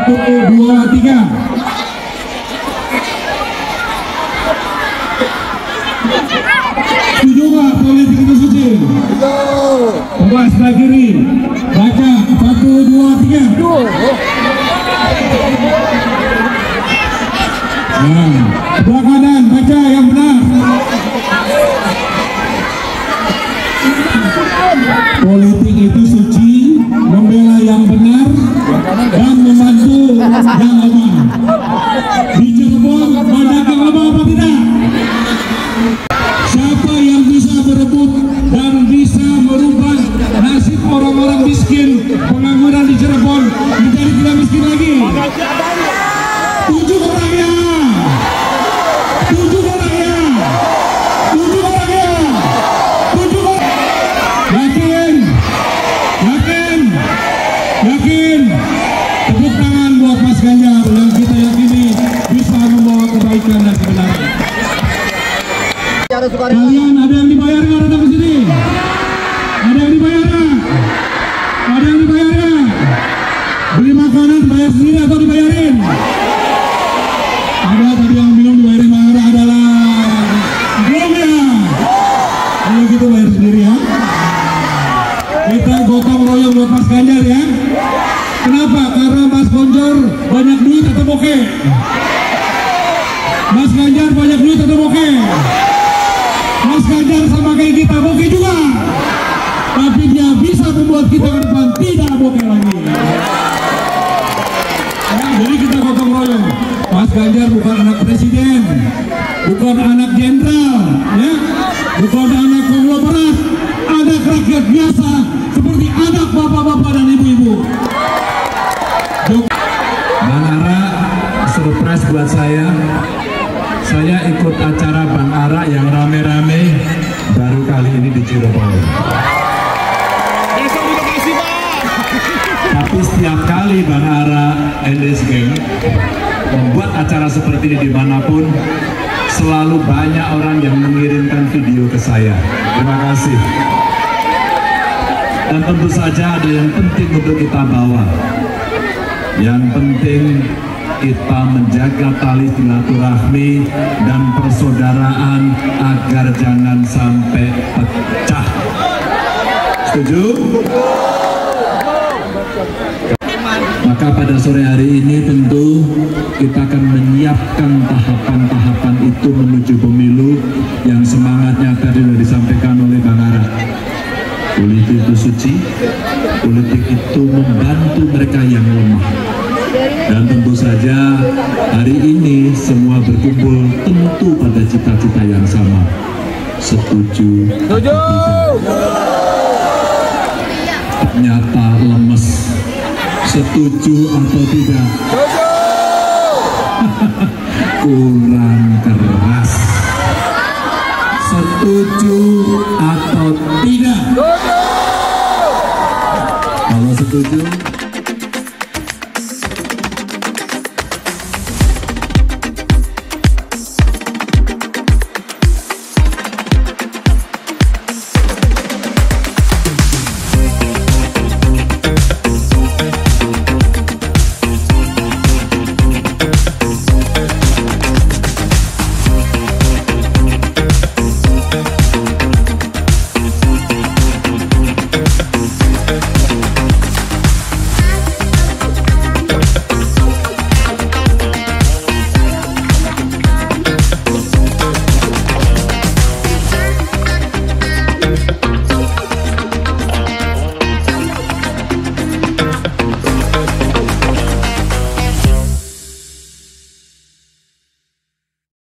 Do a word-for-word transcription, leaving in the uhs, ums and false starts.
Satu, dua, tiga. Setuju nggak politik itu suci? Coba sebelah kiri. Baca. Satu, dua, tiga. Nah, sebelah kanan. Baca yang benar. Politik itu suci, membela yang benar dan membantu yang lemah. Di Cirebon banyak yang lemah apa tidak? Siapa yang bisa berebut dan bisa merubah nasib orang-orang miskin, pengangguran di Cirebon menjadi tidak miskin lagi? Tunjuk orangnya, tunjuk orangnya, tunjuk orangnya, tunjuk orangnya. Yakin, yakin, yakin. Tepuk tangan buat Mas Ganjar yang kita yakini bisa membawa kebaikan dan kebenaran. Kalian ada yang dibayar nggak datang ke sini? Ada yang dibayar nggak? Ada yang dibayar nggak? Beli makanan bayar sendiri atau dibayarin? Ada tadi yang bilang dibayarin Bang adalah belum ya? Kalau gitu bayar sendiri ya. Kita gotong royong buat Mas Ganjar ya. Kenapa? Karena Mas Ganjar banyak duit atau bokeh? Mas Ganjar banyak duit atau bokeh? Mas Ganjar sama kayak kita bokeh juga, tapi dia bisa membuat kita ke depan tidak bokeh lagi. Ya, jadi kita gotong royong. Mas Ganjar bukan anak presiden, bukan anak jenderal, ya, bukan anak konglomerat, anak rakyat biasa seperti anak bapak-bapak dan ibu-ibu. Bang Ara, surprise buat saya. Saya ikut acara Bang Ara yang rame-rame baru kali ini di Cirebon. Tapi setiap kali Bang Ara and his gang membuat acara seperti ini dimanapun, selalu banyak orang yang mengirimkan video ke saya. Terima kasih. Dan tentu saja ada yang penting untuk kita bawa. Yang penting kita menjaga tali silaturahmi dan persaudaraan agar jangan sampai pecah. Setuju? Maka pada sore hari ini tentu kita akan menyiapkan tahapan-tahapan itu menuju pemilu yang semangatnya tadi sudah disampaikan oleh Bang Ara. Politik itu suci, politik itu membantu mereka yang lemah. Dan tentu saja hari ini semua berkumpul tentu pada cita-cita yang sama. Setuju atau tidak? Ternyata lemes. Setuju atau tidak? Kurang keras. Setuju atau tidak? Kalau setuju